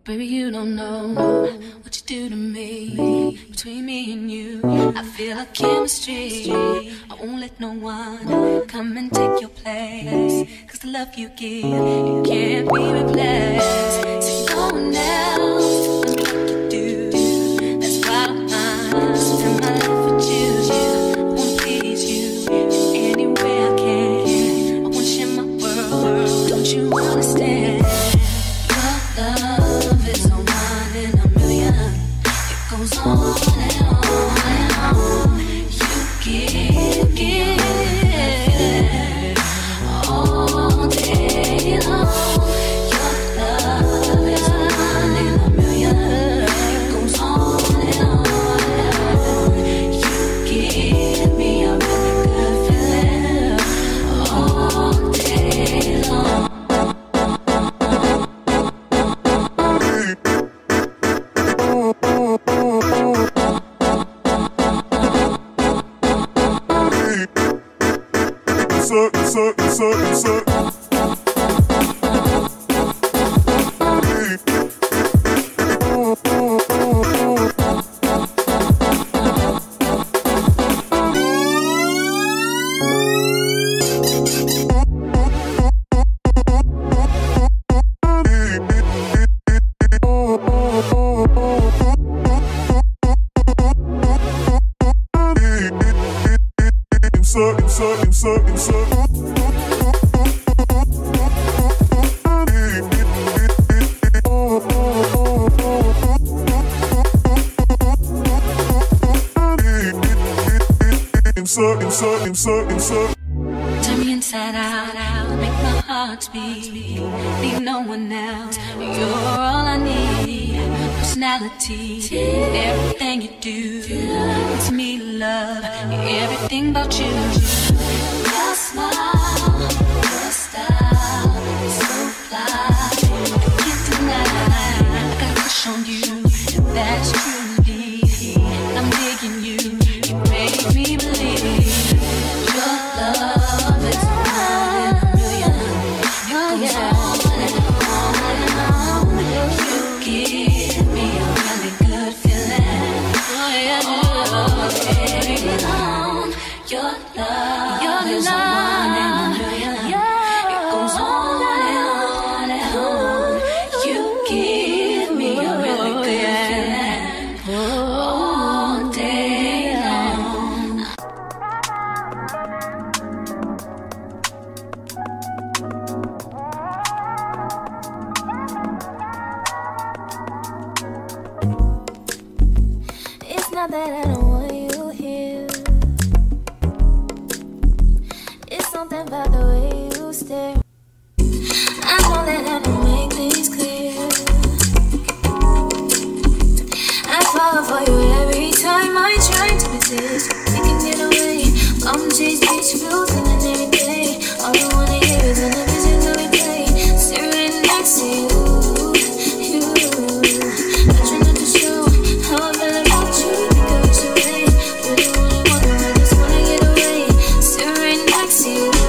Baby, you don't know what you do to me. Between me and you, I feel a chemistry. I won't let no one come and take your place. Cause the love you give, it can't be replaced. See, no one else does me like you do. That's why I'm spend my life with you. I wanna please you in any way I can. I wanna share my world, don't you understand? Your love is a one in a million. It goes on and on and on. You give all day long. Your love is a one in a million. It goes on and on and on. You give me a really good feeling all day long. Turn me inside out, make my heart beat. Need no one else, you're all I need. Personality, everything you do. It's me, love, everything about you. Your smile, your style, so fly. I can't deny, I got a crush on you. That's true indeed. I'm digging you, you make me believe. Your love is one in a million. It goes on and on and on. You give me a really good feeling. All day long. Your love is one in a million. It goes on and on and on. You give me a really good feeling all day long. It's not that I don't want you here. It's something about the way you stare. I know that I don't make things clear. I fall for you every time I try to resist. We can get away, come chase beach views and then every day. All I wanna hear is an music that we play. Staring next to you. I try not to show how I feel about you because you're away. Really wanna, I just wanna get away. Staring next to you.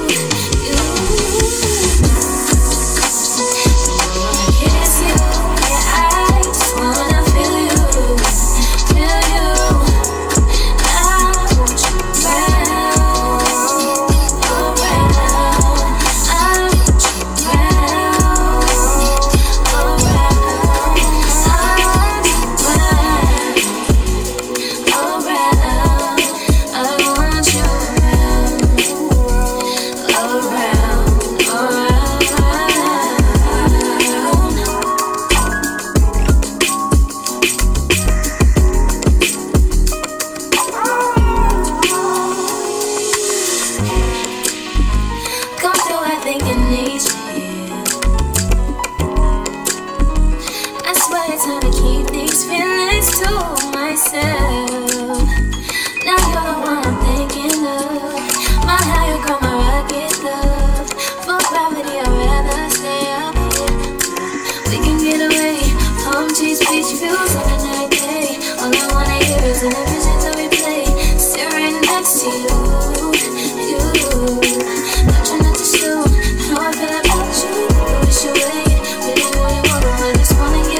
Kiss you, I just wanna feel you. Feel you. I want you around, around. I want you around, around. I want you around, around. I want you around, around. Come through, I think I need you. I swear it's hard to keep these feelings to myself. Now you're the one I'm thinking of. My higher ground, my rocket love. For gravity, I'd rather stay up here. We can get away, palm trees, beach views on a night day. All I wanna hear is an visions that we play. Staring next to you. I try not to show how I feel about you. I wish you away, really wanna, I just wanna get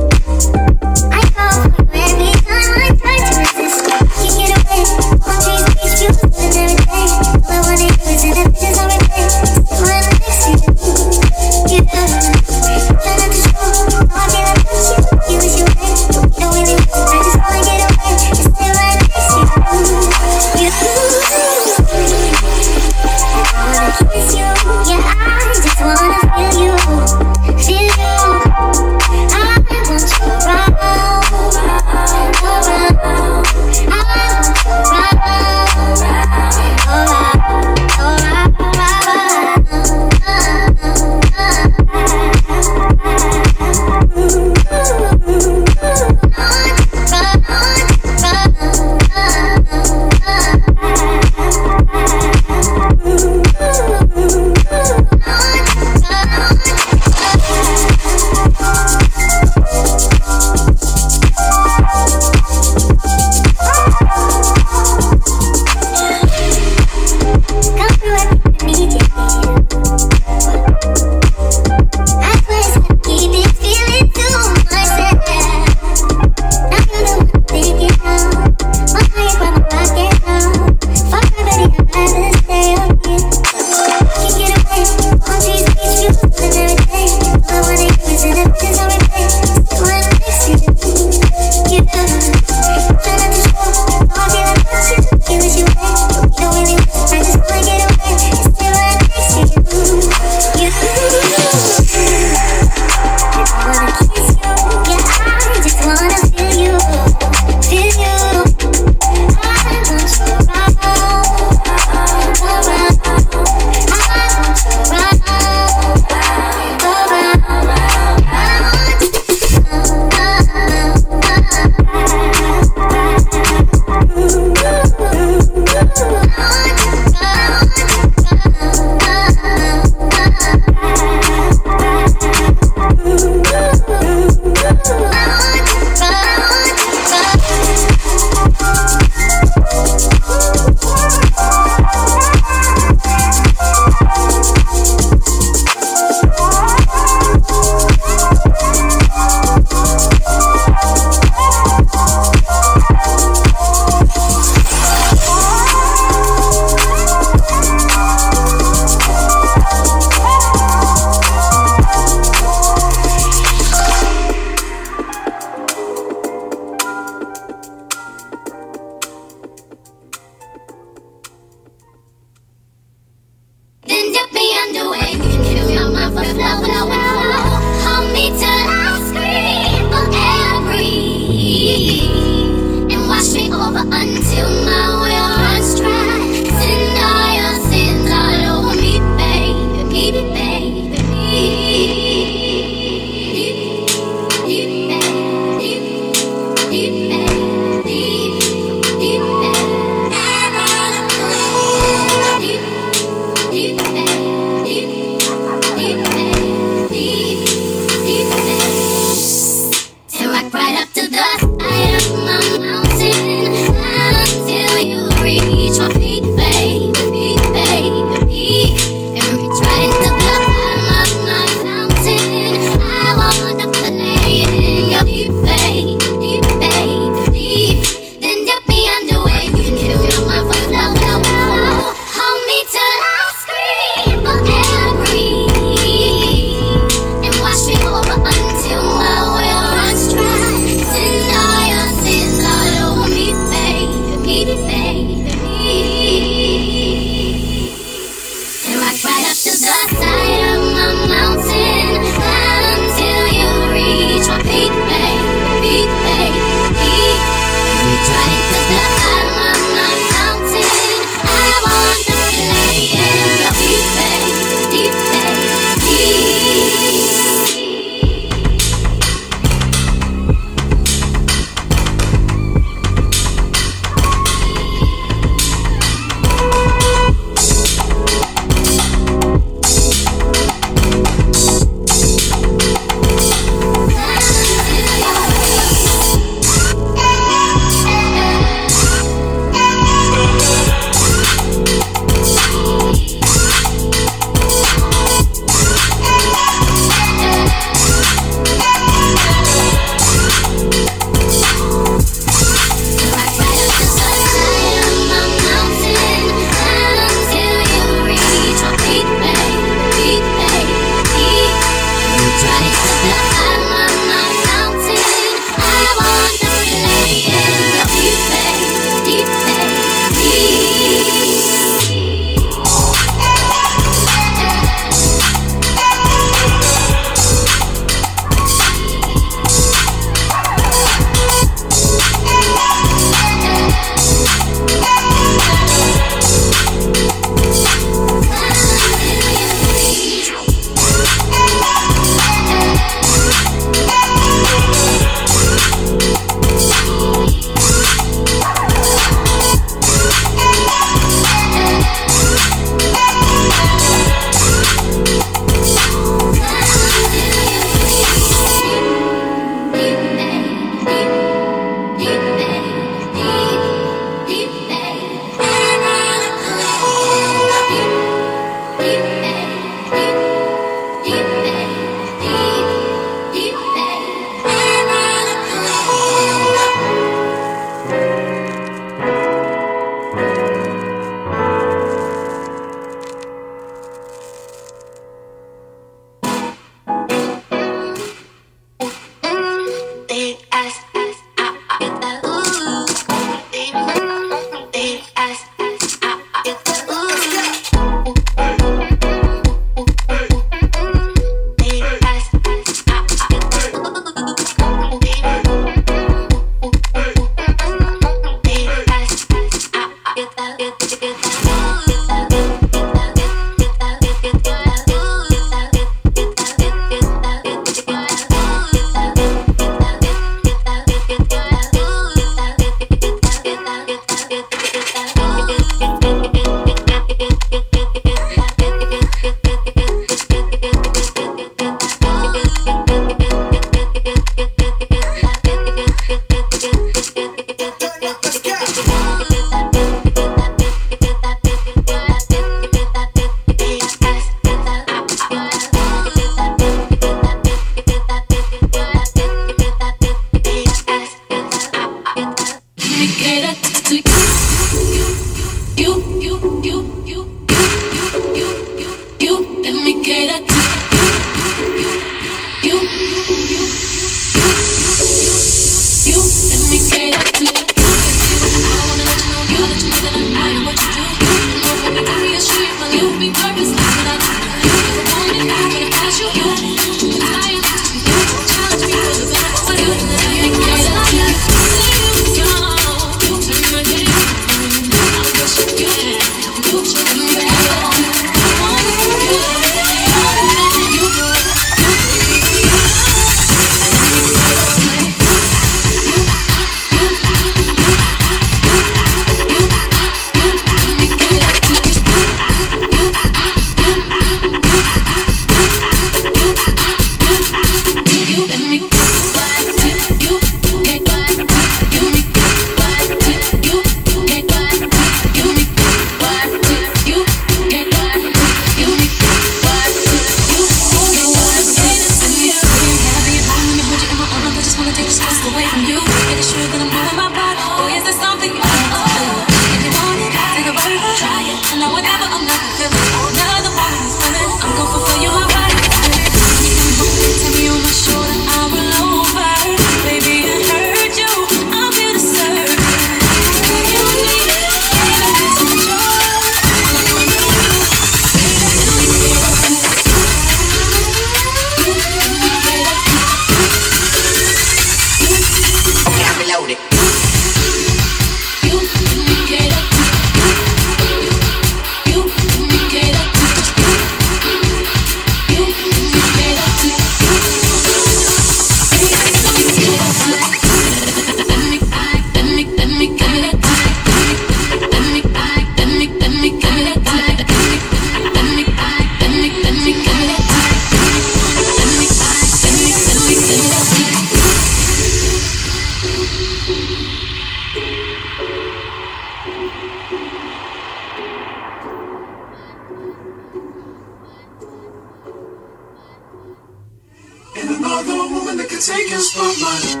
And another woman that can take your spotlight.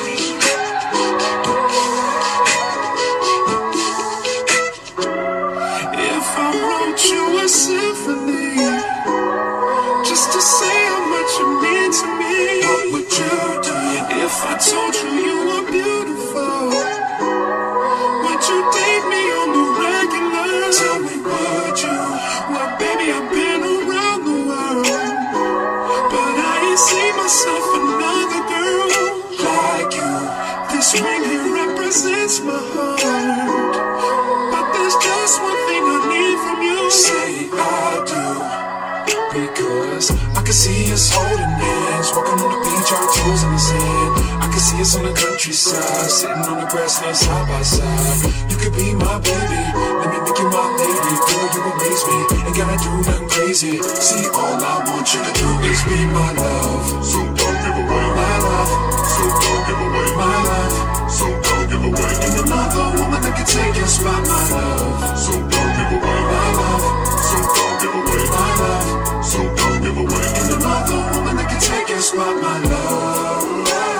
If I wrote you a symphony, just to say how much you mean to me, what would you do? If I told you you were beautiful, would you date me on the regular? Tell me, would you? Well, baby, I've been around the world, but I ain't seen myself another girl like you. This ring here represents my heart, but there's just one thing I need from you. Say I do, because I can see us holding hands, walking on the beach, our toes in the sand. I can see us on the countryside, sitting on the grassland side by side. You could be my baby, let me make you my lady. Girl, you amaze me, ain't gotta do nothing crazy. See, all I want you to do is be my love. So don't give away my love. So don't give away my love. So don't give away. Ain't another woman that can take your spot, my love. So don't give away my love. So don't give away my love. So don't give away. Ain't another woman that can take your spot, my love.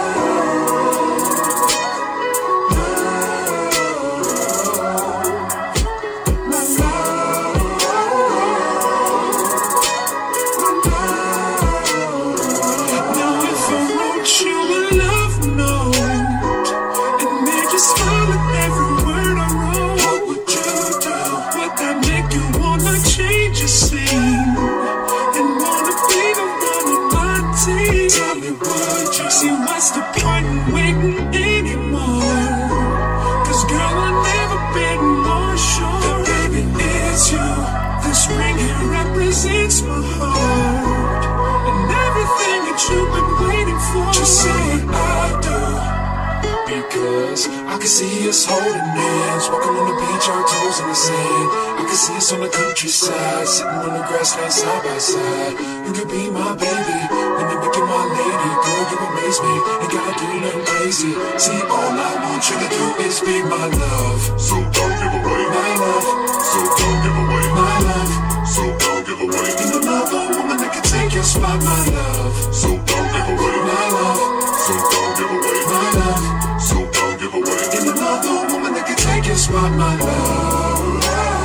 It's my heart and everything that you've been waiting for. Just say I do, because I can see us holding hands, walking on the beach, our toes in the sand. I can see us on the countryside, sitting on the grassland side by side. You could be my baby, let me make you my lady. Girl, you amaze me, ain't gotta do nothing crazy. See, all I want you to do is be my love. So don't give away my love. So don't give away my love. So don't give away. Ain't another woman that can take your spot, my love. So don't give away my love. So don't give away my love. So don't give away. Ain't another woman that can take your spot, my love.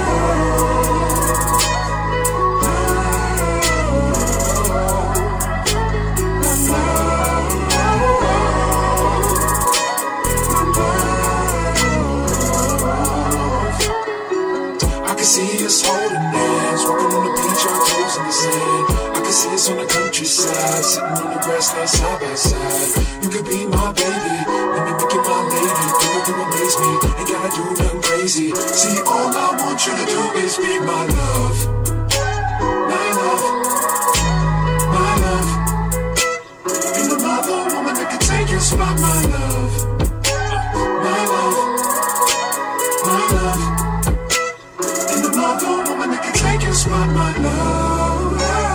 I can see us holding hands, walking on the beach, our toes in the sand. I can see us on the countryside, sitting on the grassland side by side. You could be my baby, let me make you my lady. Girl, you amaze me, ain't gotta do nothing crazy. See, all I want you to do is be my love. My love, my love. Ain't another woman that can take your spot, my love. My love, my love. Another woman that can take your spot, my love.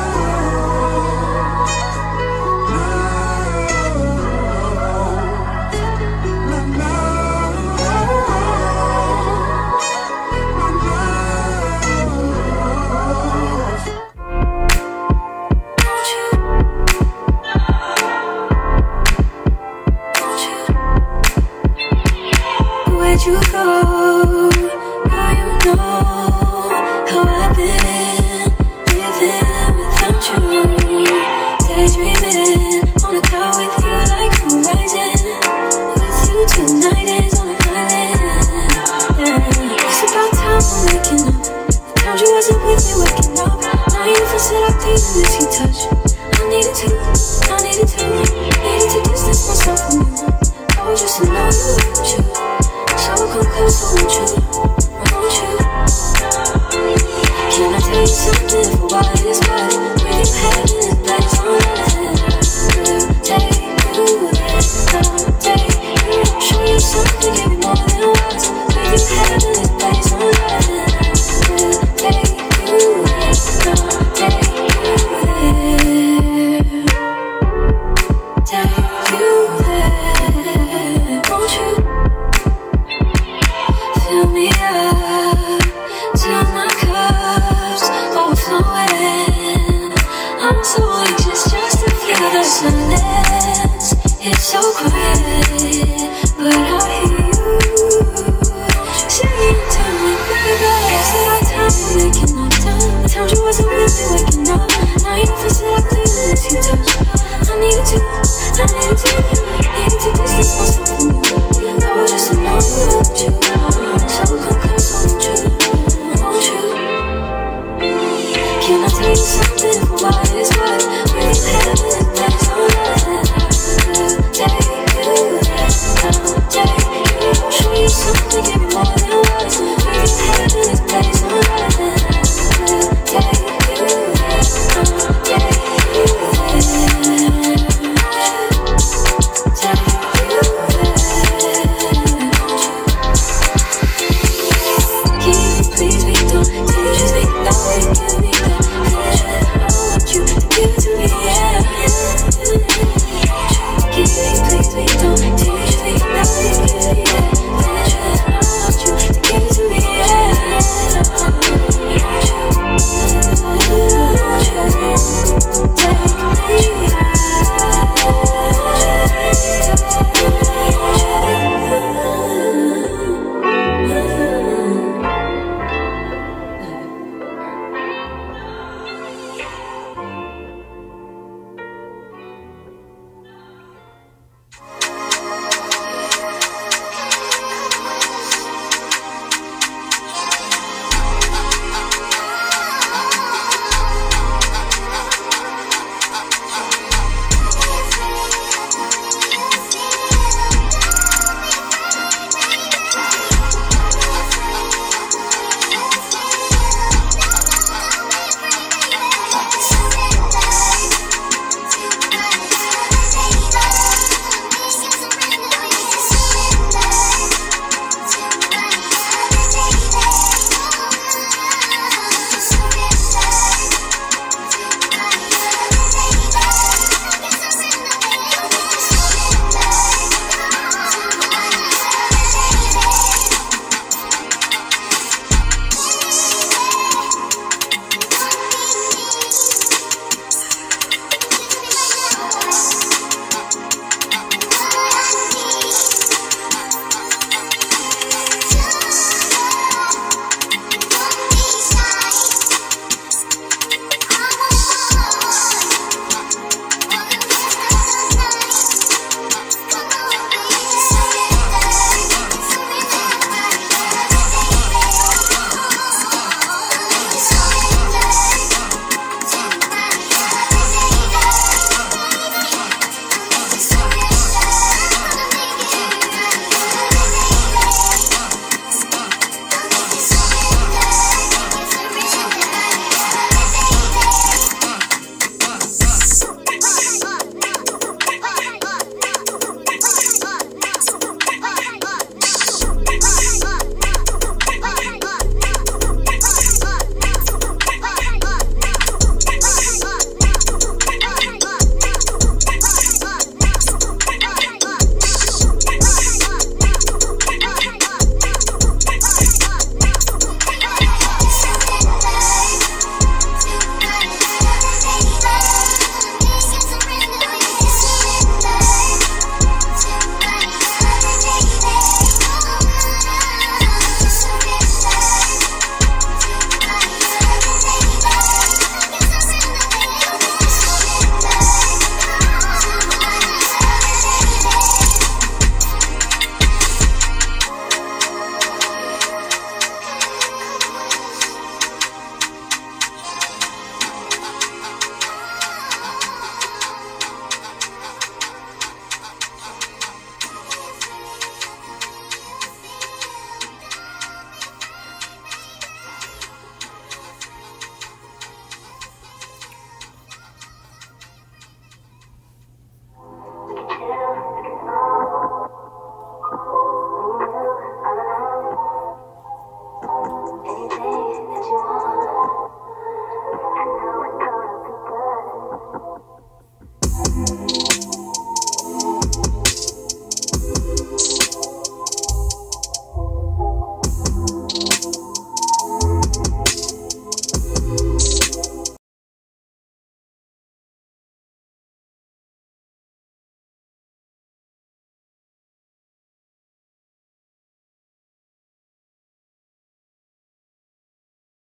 Where'd you go? Now you know how I've been living without you. Daydreaming on a cloud with you like horizon. With you tonight is on an island. Yeah. It's about time I'm waking up. The times you wasn't with me waking up. Now you feel set up deep in this you touch. I needed to distance myself from you. I was just in love with you. So come close, I want you. Can I tell you something for what it is worth? When you have this place on earth, we'll take you there. I'll take you, show you something, give you more than words. When you have this place on earth, we'll take you there. I'll take you there. Take you there. Won't you fill me up till my cup's overflowing? I'm so anxious just to Yeah, the silence, it's so quiet, but I hear you saying to me, baby, it's our time, we're making our time. I told you I wasn't really waking up. Now you feel like